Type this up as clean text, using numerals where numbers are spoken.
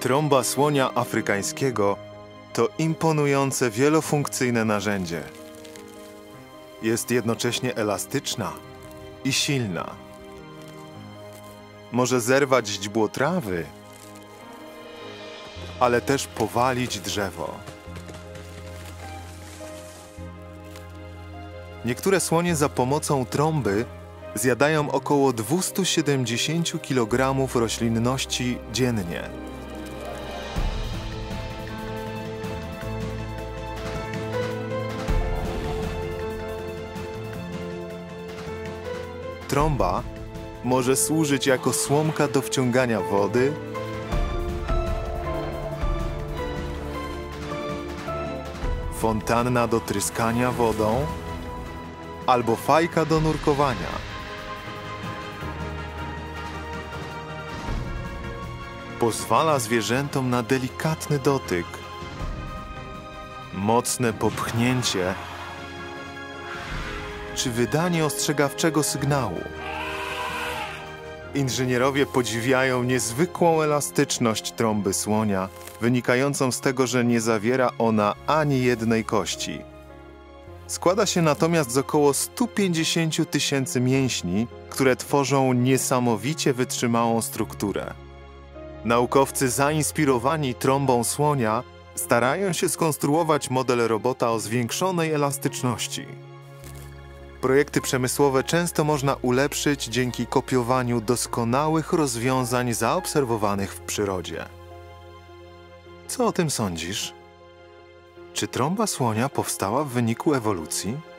Trąba słonia afrykańskiego to imponujące wielofunkcyjne narzędzie. Jest jednocześnie elastyczna i silna. Może zerwać źdźbło trawy, ale też powalić drzewo. Niektóre słonie za pomocą trąby zjadają około 270 kg roślinności dziennie. Trąba może służyć jako słomka do wciągania wody, fontanna do tryskania wodą albo fajka do nurkowania. Pozwala zwierzętom na delikatny dotyk, mocne popchnięcie czy wydanie ostrzegawczego sygnału. Inżynierowie podziwiają niezwykłą elastyczność trąby słonia, wynikającą z tego, że nie zawiera ona ani jednej kości. Składa się natomiast z około 150 000 mięśni, które tworzą niesamowicie wytrzymałą strukturę. Naukowcy zainspirowani trąbą słonia starają się skonstruować model robota o zwiększonej elastyczności. Projekty przemysłowe często można ulepszyć dzięki kopiowaniu doskonałych rozwiązań zaobserwowanych w przyrodzie. Co o tym sądzisz? Czy trąba słonia powstała w wyniku ewolucji?